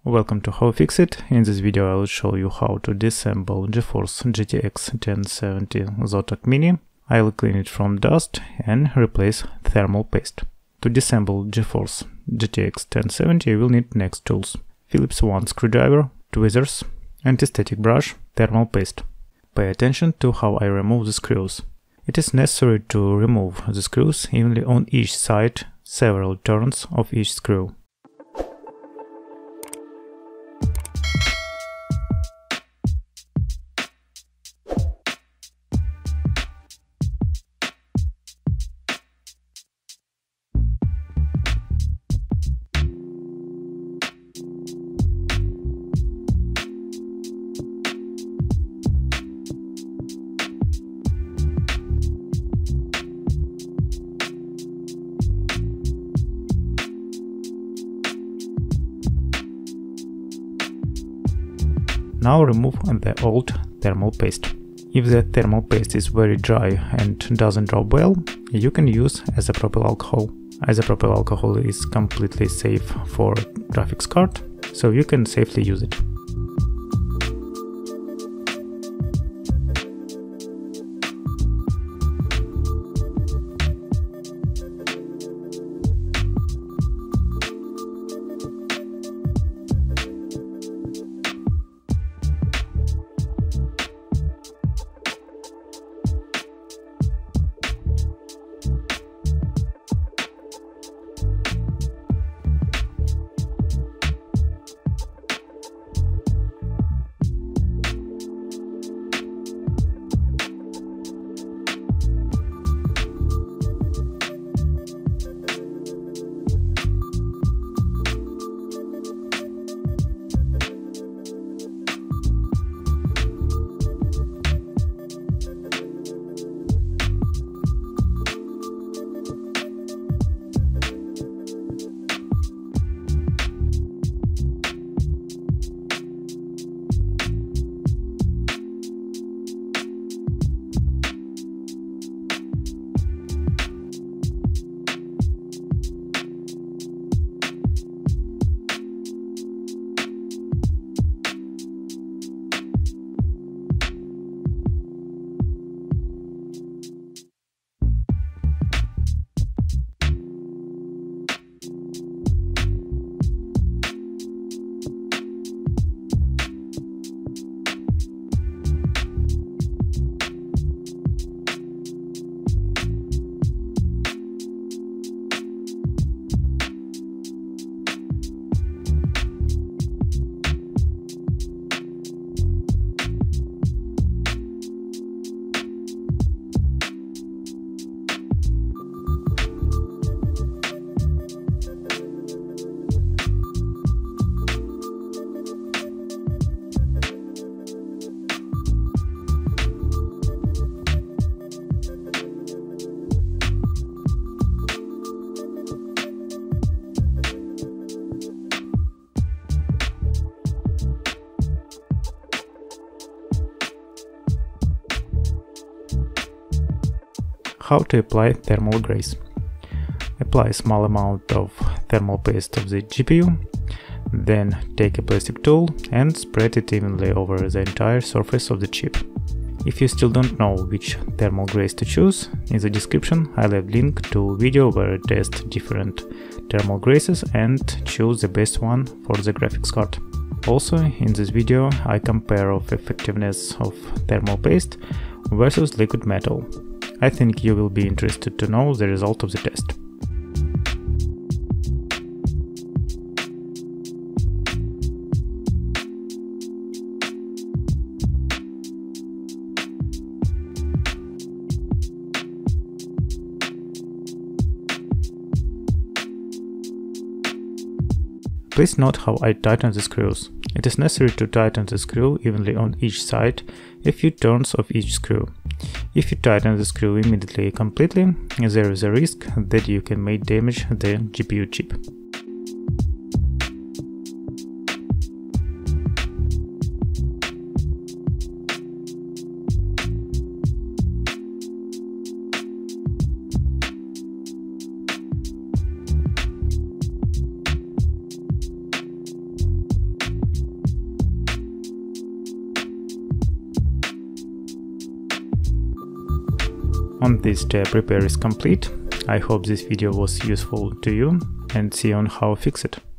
Welcome to How Fix It. In this video I will show you how to disassemble GeForce GTX 1070 Zotac Mini. I will clean it from dust and replace thermal paste. To disassemble GeForce GTX 1070 you will need next tools: Phillips 1 screwdriver, tweezers, anti-static brush, thermal paste. Pay attention to how I remove the screws. It is necessary to remove the screws evenly on each side, several turns of each screw. Now remove the old thermal paste. If the thermal paste is very dry and doesn't drop well, you can use isopropyl alcohol. Isopropyl alcohol is completely safe for graphics card, so you can safely use it. How to apply thermal grace. Apply a small amount of thermal paste of the GPU, then take a plastic tool and spread it evenly over the entire surface of the chip. If you still don't know which thermal grace to choose, in the description I'll have a link to a video where I test different thermal graces and choose the best one for the graphics card. Also, in this video I compare of effectiveness of thermal paste versus liquid metal. I think you will be interested to know the result of the test. Please note how I tighten the screws. It is necessary to tighten the screw evenly on each side, a few turns of each screw. If you tighten the screw immediately completely, there is a risk that you can may damage the GPU chip. On this step, repair is complete. I hope this video was useful to you, and see on how to fix it.